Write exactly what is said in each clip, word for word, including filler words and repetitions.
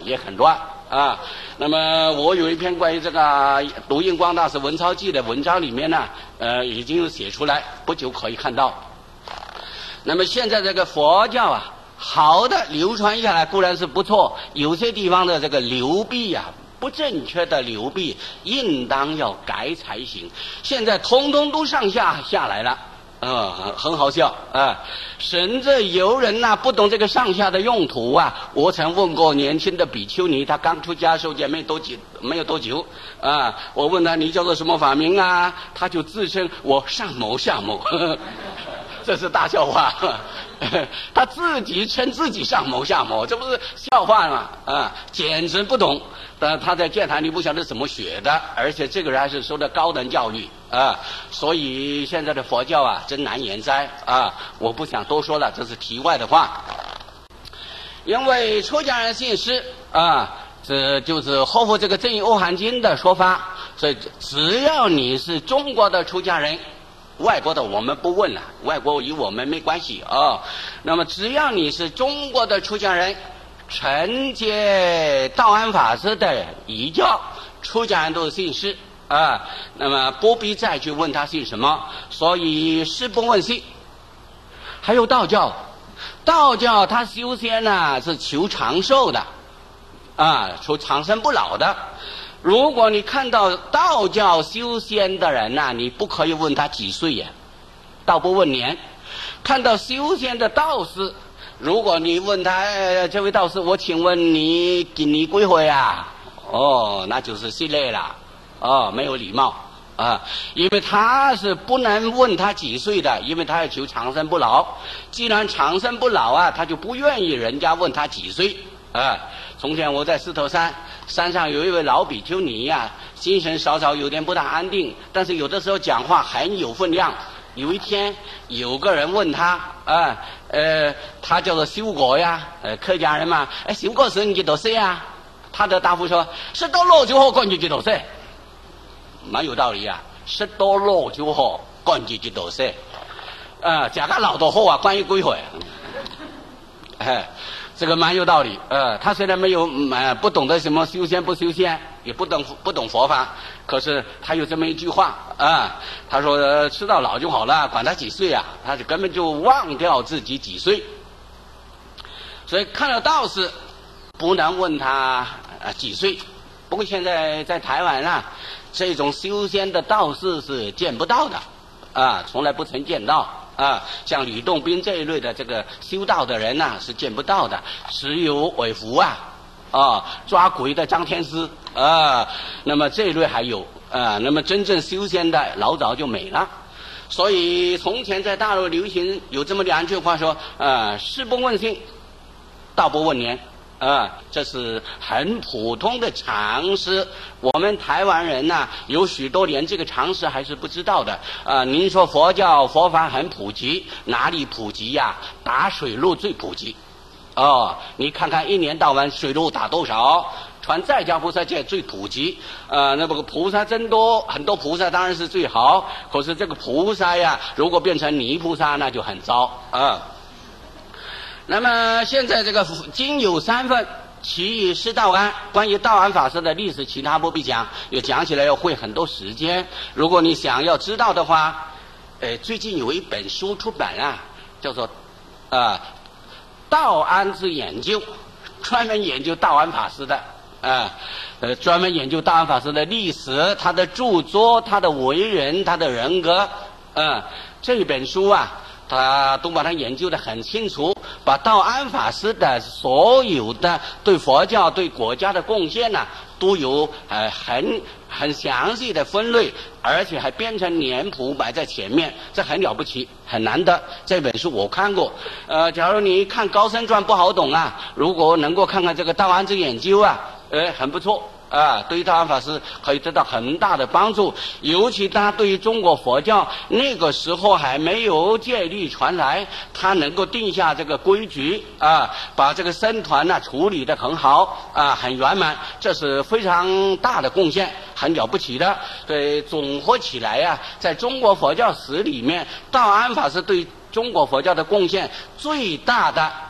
也很乱啊。那么我有一篇关于这个读印光大师文钞记的文章里面呢，呃，已经写出来，不久可以看到。那么现在这个佛教啊，好的流传下来固然是不错，有些地方的这个流弊啊，不正确的流弊，应当要改才行。现在通通都上下下来了。嗯，很好笑啊！甚至有人呐、啊、不懂这个上下的用途啊。我曾问过年轻的比丘尼，他刚出家受戒没多久，没有多久啊。我问他你叫做什么法名啊？他就自称我上某下某，呵呵，这是大笑话。他自己称自己上某下某，这不是笑话吗？啊，简直不懂。但他在戒坛里不晓得怎么学的，而且这个人还是受的高等教育啊，所以现在的佛教啊，真难言哉啊！我不想多说了，这是题外的话。因为出家人信师啊，这就是合乎这个《正义欧含经》的说法，所以只要你是中国的出家人，外国的我们不问了，外国与我们没关系啊。那么只要你是中国的出家人，承接道安法师的遗教，出家人都是信师啊，那么不必再去问他信什么，所以师不问信。还有道教，道教他修仙呢、啊、是求长寿的啊，求长生不老的。如果你看到道教修仙的人呐、啊，你不可以问他几岁呀，道不问年。看到修仙的道士，如果你问他、哎、这位道士，我请问你今年几岁啊？哦，那就是失礼了，哦，没有礼貌啊，因为他是不能问他几岁的，因为他要求长生不老。既然长生不老啊，他就不愿意人家问他几岁啊。从前我在狮头山，山上有一位老比丘尼呀、啊，精神稍稍有点不大安定，但是有的时候讲话很有分量。有一天，有个人问他，啊，呃，他叫做修果呀，呃，客家人嘛，哎，修果是你几多岁啊？他的答复说：十多六就好，管你几多岁，蛮有道理啊。十多六就好，管你几多岁，啊，讲个老多好啊，关于归回，哎。这个蛮有道理，呃，他虽然没有呃不懂得什么修仙不修仙，也不懂不懂佛法，可是他有这么一句话啊，他说、呃、吃到老就好了，管他几岁啊，他就根本就忘掉自己几岁。所以看到道士，不能问他呃几岁。不过现在在台湾啊，这种修仙的道士是见不到的，啊，从来不曾见到。啊，像吕洞宾这一类的这个修道的人呐、啊，是见不到的，只有韦福啊，啊，抓鬼的张天师啊，那么这一类还有啊，那么真正修仙的老早就没了。所以从前在大陆流行有这么两句话说，啊，师不问姓，道不问年。啊，这是很普通的常识。我们台湾人呢、啊，有许多连这个常识还是不知道的。啊，您说佛教佛法很普及，哪里普及呀？打水路最普及。哦，你看看一年到晚水路打多少？传在家菩萨戒最普及。呃，那么菩萨真多，很多菩萨当然是最好。可是这个菩萨呀，如果变成泥菩萨，那就很糟啊。那么现在这个经有三份，其一是道安。关于道安法师的历史，其他不必讲，又讲起来要会很多时间。如果你想要知道的话，呃，最近有一本书出版啊，叫做啊、呃、道安之研究，专门研究道安法师的啊，呃，专门研究道安法师的历史、他的著作、他的为人、他的人格，嗯，这本书啊。他都把它研究得很清楚，把道安法师的所有的对佛教对国家的贡献呢、啊，都有呃很很详细的分类，而且还编成年谱摆在前面，这很了不起，很难得。这本书我看过，呃，假如你看高僧传不好懂啊，如果能够看看这个道安之研究啊，呃，很不错。啊，对于道安法师可以得到很大的帮助，尤其他对于中国佛教那个时候还没有戒律传来，他能够定下这个规矩啊，把这个僧团呢、啊、处理得很好啊，很圆满，这是非常大的贡献，很了不起的。对，总合起来呀、啊，在中国佛教史里面，道安法师对中国佛教的贡献最大的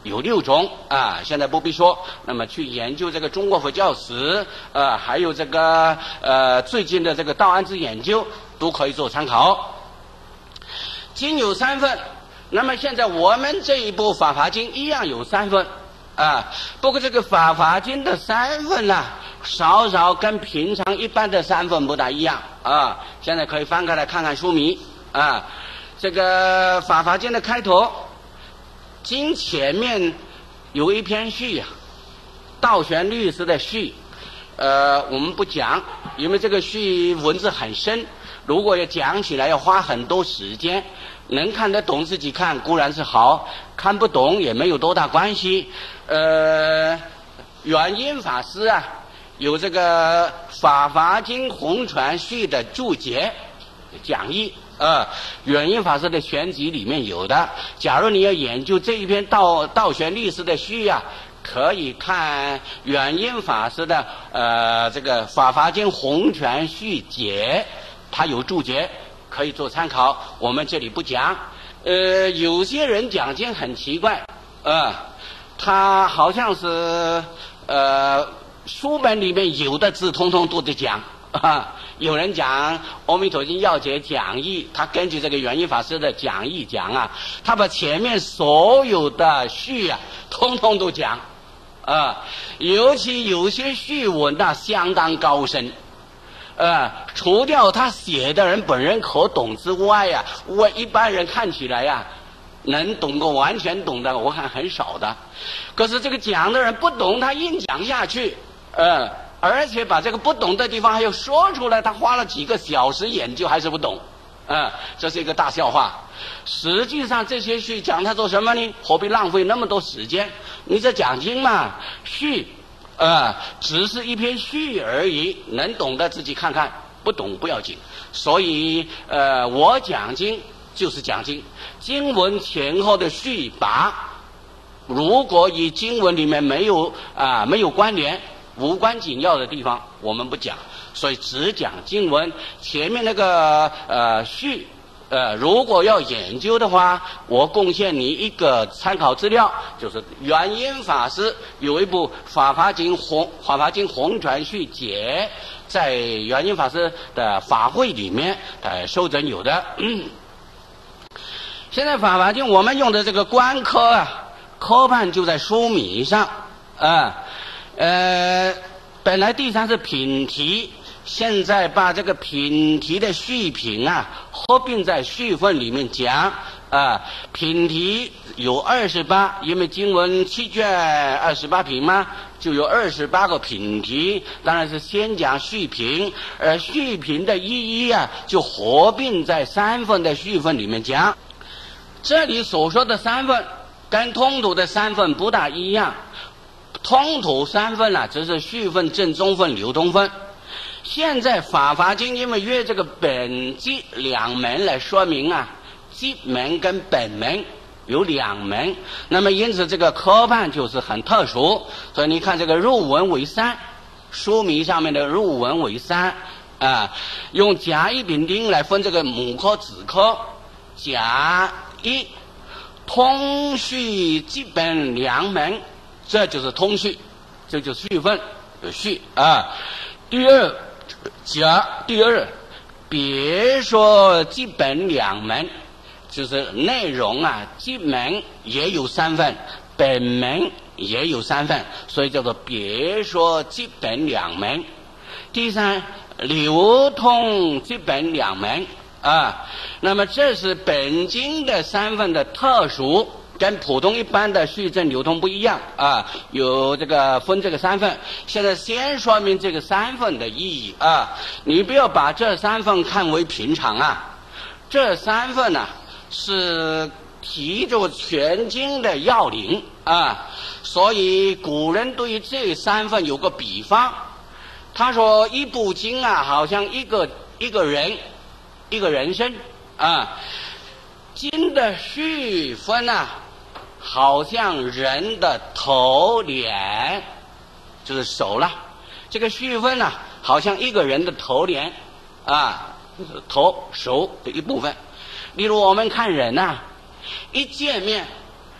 有六种啊，现在不必说。那么去研究这个中国佛教史，呃，还有这个呃最近的这个道安之研究，都可以做参考。经有三分，那么现在我们这一部《法华经》一样有三分啊，不过这个《法华经》的三分呢、啊，稍稍跟平常一般的三分不大一样啊。现在可以翻开来看看书名啊。这个《法华经》的开头，经前面有一篇序啊，道玄律师的序，呃，我们不讲，因为这个序文字很深，如果要讲起来要花很多时间。能看得懂自己看固然是好，看不懂也没有多大关系。呃，元音法师啊，有这个《法华经红传序》的注解讲义，呃，元音法师的全集里面有的。假如你要研究这一篇道道玄律师的序啊，可以看元音法师的呃这个《法华经红传序解》，他有注解。可以做参考，我们这里不讲。呃，有些人讲经很奇怪，呃，他好像是呃书本里面有的字通通都得讲啊。有人讲《阿弥陀经要解讲义》，他根据这个元音法师的讲义讲啊，他把前面所有的序啊，通通都讲啊。尤其有些序文啊，相当高深。呃，除掉他写的人本人可懂之外呀、啊，我一般人看起来呀、啊，能懂个完全懂的，我看很少的。可是这个讲的人不懂，他硬讲下去，呃，而且把这个不懂的地方还要说出来，他花了几个小时研究还是不懂，呃，这是一个大笑话。实际上这些序讲他做什么呢？何必浪费那么多时间？你这讲经嘛，序。呃，只是一篇序而已，能懂的自己看看，不懂不要紧。所以，呃，我讲经就是讲经，经文前后的序跋，如果与经文里面没有啊、呃、没有关联、无关紧要的地方，我们不讲。所以只讲经文前面那个呃序。呃，如果要研究的话，我贡献你一个参考资料，就是元音法师有一部《法华经红法华经红传序解》，在元音法师的法会里面呃收整有的。嗯、现在《法华经》我们用的这个观科啊，科判就在书名上啊，呃，本来第三是品题。现在把这个品题的序品啊合并在序分里面讲啊，品题有二十八，因为经文七卷二十八品嘛，就有二十八个品题，当然是先讲序品，而序品的意义啊，就合并在三分的序分里面讲。这里所说的三分跟通途的三分不大一样，通途三分啊，只是序分、正宗分、流通分。现在《法华经》因为约这个本基两门来说明啊，基门跟本门有两门，那么因此这个科判就是很特殊。所以你看这个入文为三，书名上面的入文为三啊，用甲乙丙丁来分这个母科子科，甲乙通序基本两门，这就是通序，这就是序分有序啊。第二甲第二，别说基本两门，就是内容啊，基门也有三分，本门也有三分，所以叫做别说基本两门。第三，流通基本两门啊，那么这是本经的三分的特殊。跟普通一般的序正流通不一样啊，有这个分这个三份。现在先说明这个三份的意义啊，你不要把这三份看为平常啊，这三份呢、啊、是提着全经的要领啊，所以古人对于这三份有个比方，他说一部经啊，好像一个一个人，一个人生啊，经的序分啊。好像人的头脸，就是手了。这个序分呢、啊，好像一个人的头脸啊，头手的一部分。例如我们看人呐、啊，一见面，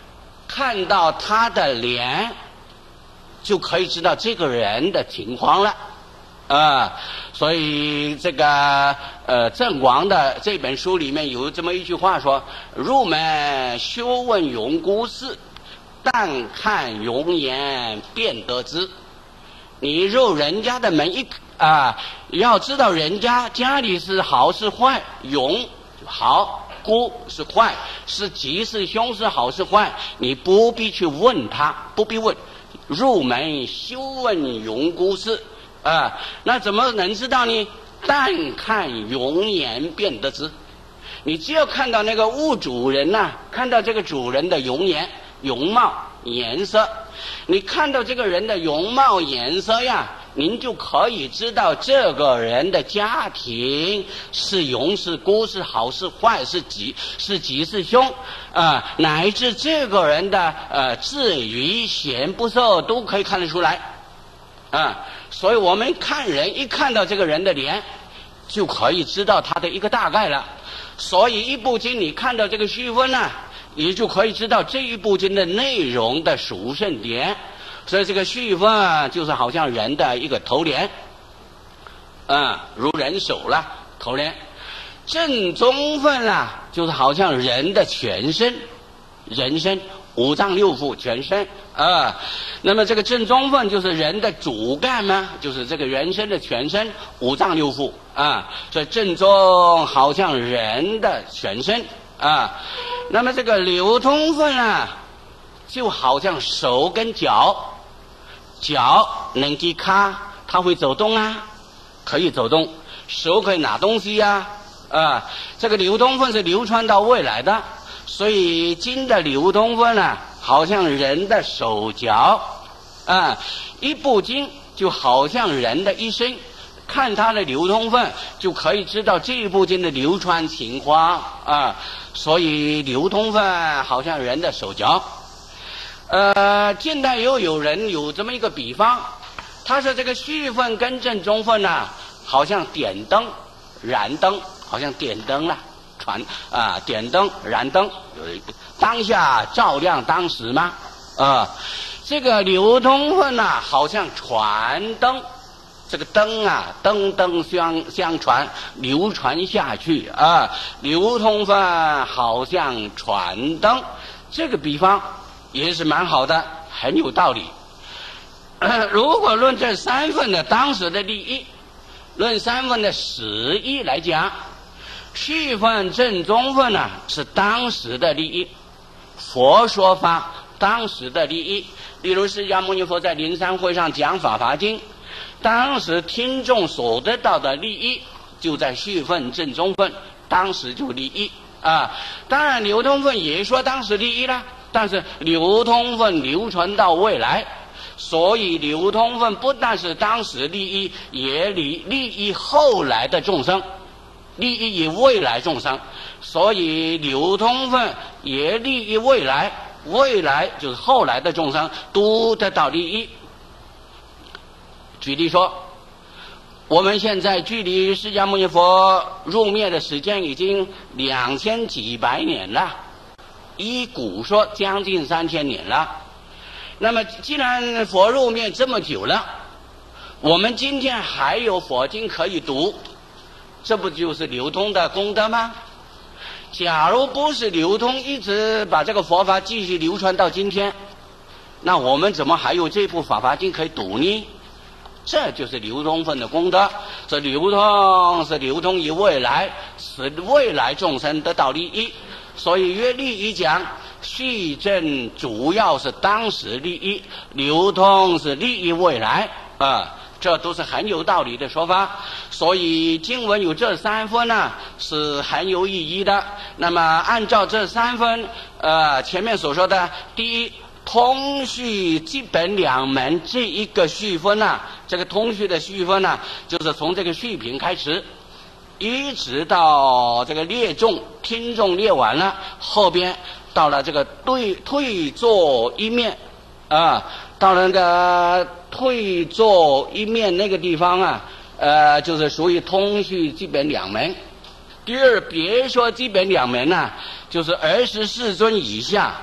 看到他的脸，就可以知道这个人的情况了。啊，所以这个呃郑王的这本书里面有这么一句话说：入门修问永姑事，但看容颜便得知。你入人家的门一啊，要知道人家家里是好是坏，永好，姑是坏，是吉是凶，是好是坏，你不必去问他，不必问。入门修问永姑事。啊，那怎么能知道呢？但看容颜便得知。你只有看到那个物主人呐、啊，看到这个主人的容颜、容貌、颜色，你看到这个人的容貌、颜色呀，您就可以知道这个人的家庭是荣是孤，是好是坏，是吉是吉是凶啊、呃，乃至这个人的呃智愚贤不寿都可以看得出来啊。所以我们看人，一看到这个人的脸，就可以知道他的一个大概了。所以一部经你看到这个序分呢，你就可以知道这一部经的内容的属性点。所以这个序分啊，就是好像人的一个头脸，啊、嗯，如人手了头脸。正中分啊，就是好像人的全身，人身。五脏六腑全身啊，那么这个正中分就是人的主干嘛，就是这个人身的全身五脏六腑啊，所以正中好像人的全身啊。那么这个流通分啊，就好像手跟脚，脚能给卡，它会走动啊，可以走动，手可以拿东西呀 啊, 啊，这个流通分是流传到未来的。所以经的流通分呢、啊，好像人的手脚，啊，一部经就好像人的一生，看它的流通分就可以知道这一部经的流传情况啊。所以流通分好像人的手脚。呃，近代又有人有这么一个比方，他说这个序分跟正中分呢、啊，好像点灯、燃灯，好像点灯了。传啊，点灯燃灯，当下照亮当时吗？啊，这个流通分呐、啊，好像传灯，这个灯啊，灯灯相相传，流传下去啊。流通分好像传灯，这个比方也是蛮好的，很有道理。呃、如果论这三分的当时的利益，论三分的实益来讲。序分正中分呢是当时的利益，佛说法当时的利益。例如释迦牟尼佛在灵山会上讲法华经，当时听众所得到的利益就在序分正中分，当时就利益啊。当然流通分也说当时利益啦，但是流通分流传到未来，所以流通分不但是当时利益，也利利益后来的众生。利益于未来众生，所以流通分也利益未来，未来就是后来的众生都得到利益。举例说，我们现在距离释迦牟尼佛入灭的时间已经两千几百年了，依古说将近三千年了。那么既然佛入灭这么久了，我们今天还有佛经可以读，这不就是流通的功德吗？假如不是流通，一直把这个佛法继续流传到今天，那我们怎么还有这部法华经可以读呢？这就是流通分的功德。这流通是流通于未来，使未来众生得到利益。所以约利益讲，序正主要是当时利益，流通是利益未来啊。这都是很有道理的说法，所以经文有这三分呢，是很有意义的。那么按照这三分，呃，前面所说的，第一，通序基本两门这一个序分呢、啊，这个通序的序分呢、啊，就是从这个序品开始，一直到这个列众听众列完了，后边到了这个对退坐一面啊，到了那个。退坐一面那个地方啊，呃，就是属于通序基本两门。第二，别说基本两门啊，就是二十四尊以下，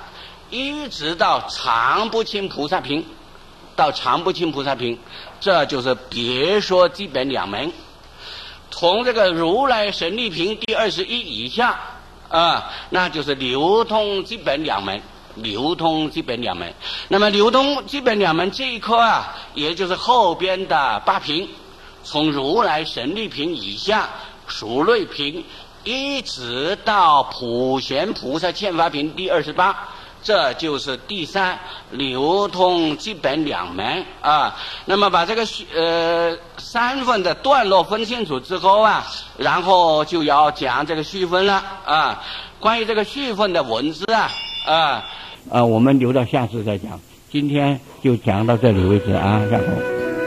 一直到常不轻菩萨品，到常不轻菩萨品，这就是别说基本两门。从这个如来神力品第二十一以下啊，那就是流通基本两门。流通基本两门，那么流通基本两门这一科啊，也就是后边的八品，从如来神力品以下，数类品，一直到普贤菩萨欠发品第二十八，这就是第三流通基本两门啊。那么把这个呃三分的段落分清楚之后啊，然后就要讲这个序分了啊。关于这个序分的文字啊啊。呃，我们留到下次再讲，今天就讲到这里为止啊，然后。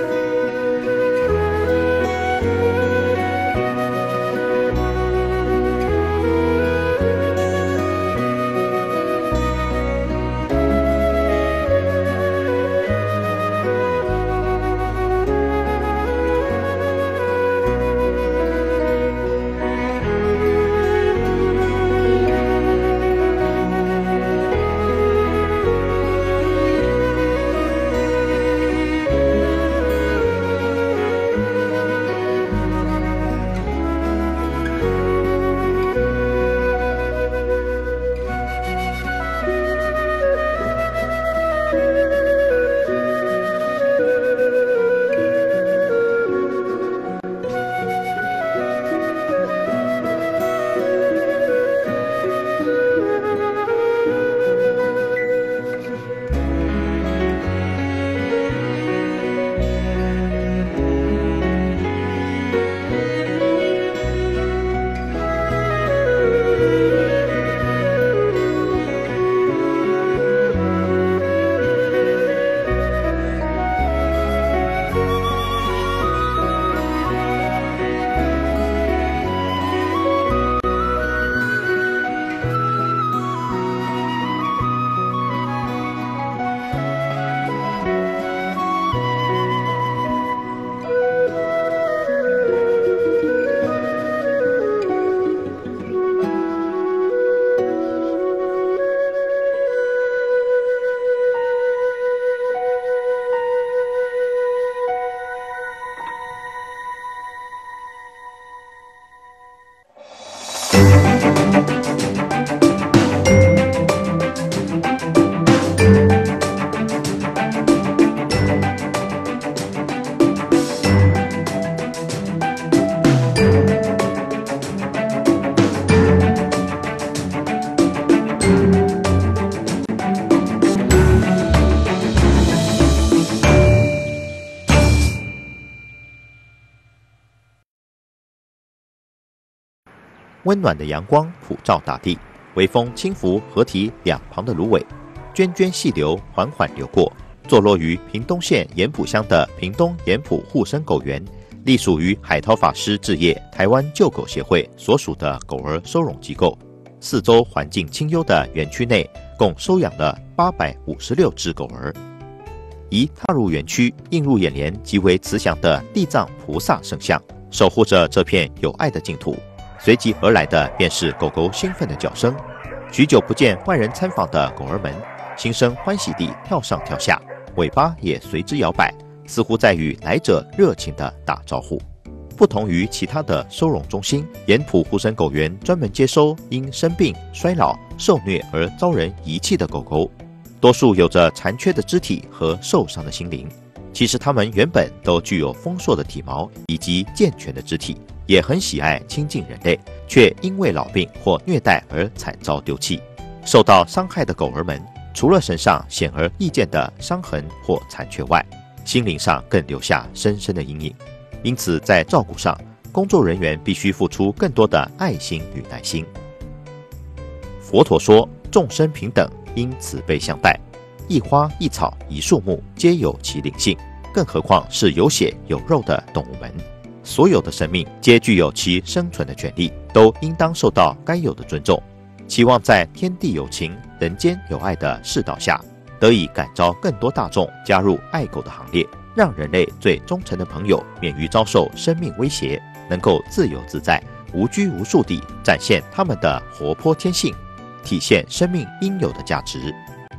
温暖的阳光普照大地，微风轻拂河堤两旁的芦苇，涓涓细流缓缓流过。坐落于屏东县盐埔乡的屏东盐埔护生狗园，隶属于海涛法师置业台湾救狗协会所属的狗儿收容机构。四周环境清幽的园区内，共收养了八百五十六只狗儿。一踏入园区，映入眼帘极为慈祥的地藏菩萨圣像，守护着这片有爱的净土。随即而来的便是狗狗兴奋的叫声。许久不见外人参访的狗儿们，心生欢喜地跳上跳下，尾巴也随之摇摆，似乎在与来者热情地打招呼。不同于其他的收容中心，盐埔护生狗园专门接收因生病、衰老、受虐而遭人遗弃的狗狗，多数有着残缺的肢体和受伤的心灵。其实它们原本都具有丰硕的体毛以及健全的肢体，也很喜爱亲近人类，却因为老病或虐待而惨遭丢弃。受到伤害的狗儿们，除了身上显而易见的伤痕或残缺外，心灵上更留下深深的阴影。因此在照顾上，工作人员必须付出更多的爱心与耐心。佛陀说，众生平等，应慈悲相待，一花一草一树木皆有其灵性，更何况是有血有肉的动物们。所有的生命皆具有其生存的权利，都应当受到该有的尊重。期望在天地有情、人间有爱的世道下，得以感召更多大众加入爱狗的行列，让人类最忠诚的朋友免于遭受生命威胁，能够自由自在、无拘无束地展现他们的活泼天性，体现生命应有的价值。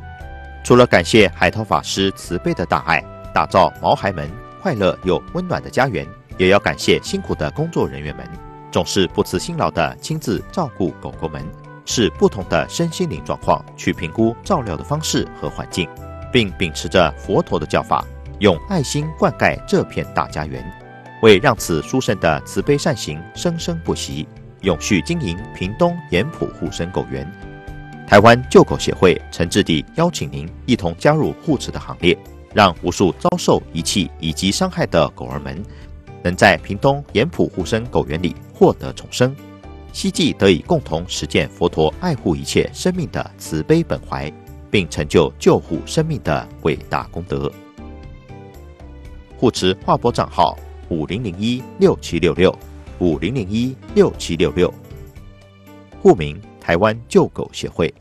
除了感谢海涛法师慈悲的大爱，打造毛孩们快乐又温暖的家园，也要感谢辛苦的工作人员们，总是不辞辛劳地亲自照顾狗狗们，视不同的身心灵状况去评估照料的方式和环境，并秉持着佛陀的教法，用爱心灌溉这片大家园，为让此殊胜的慈悲善行生生不息，永续经营屏东盐埔护生狗园。台湾救狗协会诚挚地邀请您一同加入护持的行列，让无数遭受遗弃以及伤害的狗儿们，能在屏东盐埔护生狗园里获得重生，希冀得以共同实践佛陀爱护一切生命的慈悲本怀，并成就救护生命的伟大功德。护持划拨账号五零零一六七六六五零零一六七六六，户名台湾救狗协会。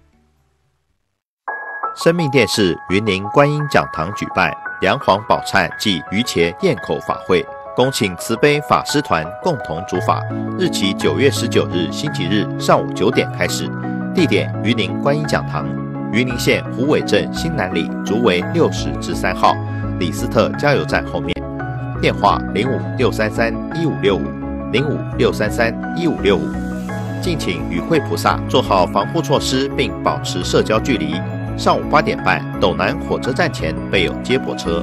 生命电视云林观音讲堂举办梁皇宝忏暨鱼茄咽口法会，恭请慈悲法师团共同主法，日期九月十九日星期日上午九点开始，地点云林观音讲堂，云林县虎尾镇新南里竹围六十之三号李斯特加油站后面，电话零五六三三一五六五零五六三三一五六五。敬请与会菩萨做好防护措施，并保持社交距离。上午八点半，斗南火车站前备有接驳车。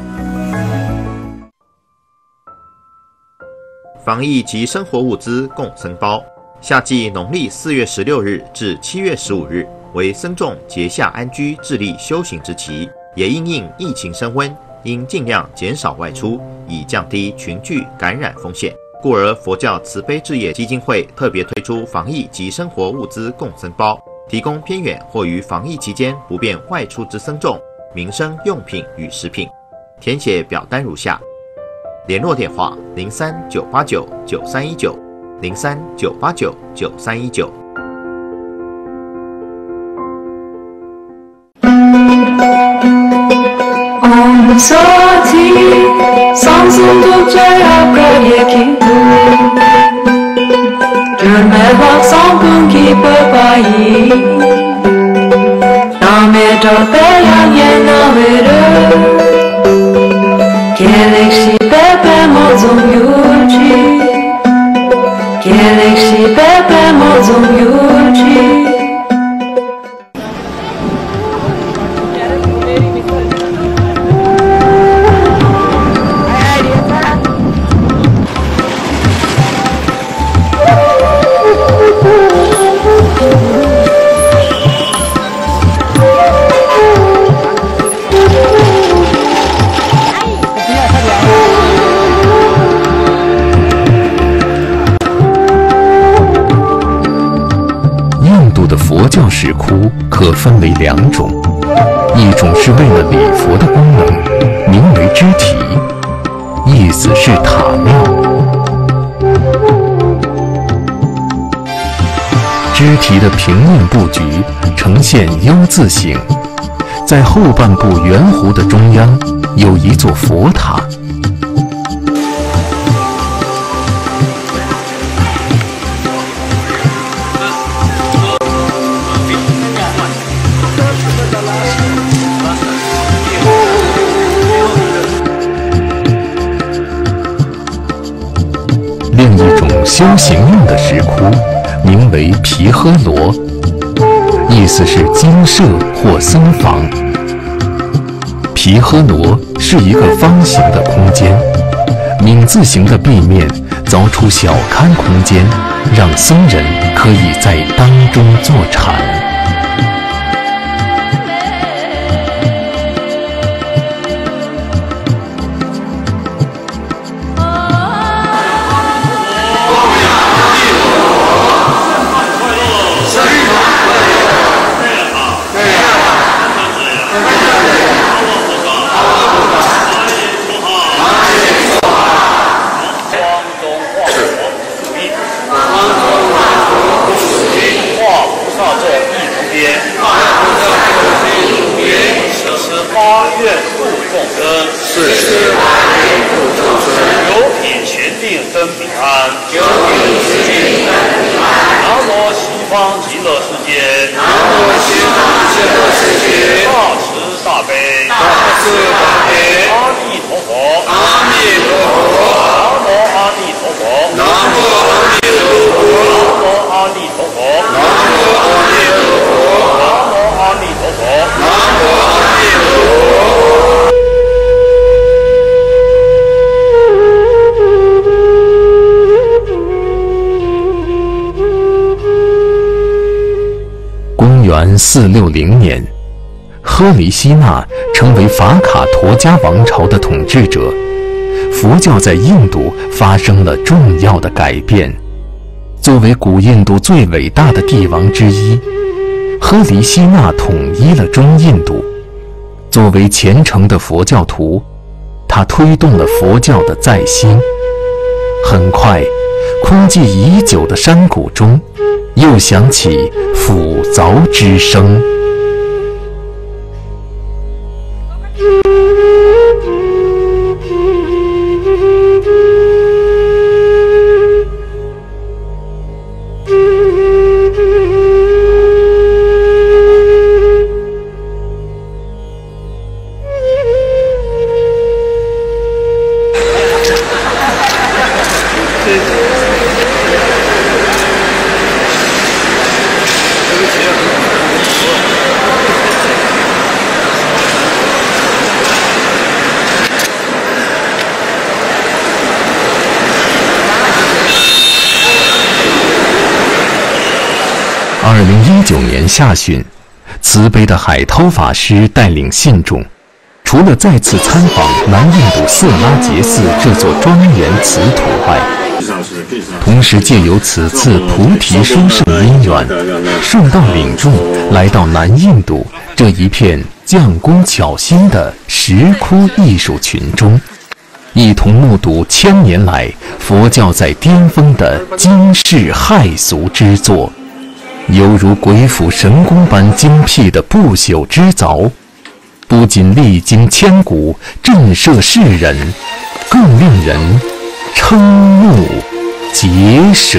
防疫及生活物资共僧包，夏季农历四月十六日至七月十五日为僧众节下安居、致力修行之期，也因应疫情升温，应尽量减少外出，以降低群聚感染风险。故而佛教慈悲置业基金会特别推出防疫及生活物资共僧包，提供偏远或于防疫期间不便外出之僧众民生用品与食品。填写表单如下：联络电话零三九八九九三一九零三九八九九三一九。 佛教石窟可分为两种，一种是为了礼佛的功能，名为支体，意思是塔庙。支体的平面布局呈现 U 字形，在后半部圆弧的中央有一座佛塔。另一种修行用的石窟，名为毗诃罗，意思是精舍或僧房。毗诃罗是一个方形的空间，皿字形的壁面凿出小龛空间，让僧人可以在当中坐禅。 化菩萨作意元四六零年，呵黎希那成为法卡陀加王朝的统治者，佛教在印度发生了重要的改变。作为古印度最伟大的帝王之一，呵黎希那统一了中印度。作为虔诚的佛教徒，他推动了佛教的再兴。很快，空寂已久的山谷中又响起斧凿之声。二零一九年下旬，慈悲的海涛法师带领信众，除了再次参访南印度色拉杰寺这座庄严瓷土外，同时借由此次菩提殊胜因缘，顺道领众来到南印度这一片匠工巧心的石窟艺术群中，一同目睹千年来佛教在巅峰的惊世骇俗之作。犹如鬼斧神工般精辟的不朽之凿，不仅历经千古震慑世人，更令人瞠目结舌。